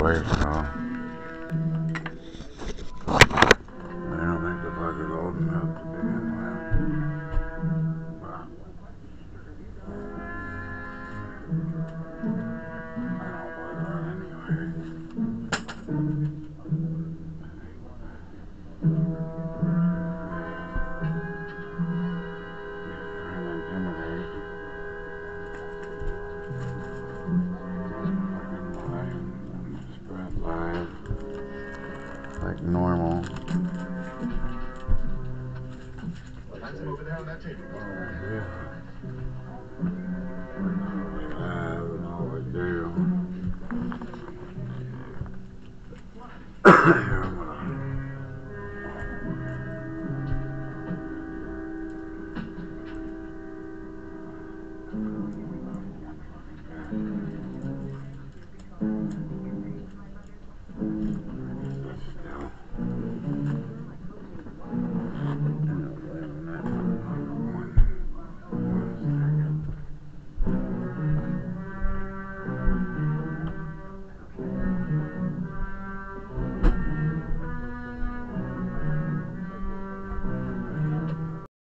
way, so I don't think the plug is old enough to begin with. But I don't work on it anyway. Trying to intimidate. Fucking blind. Spread live. Like normal.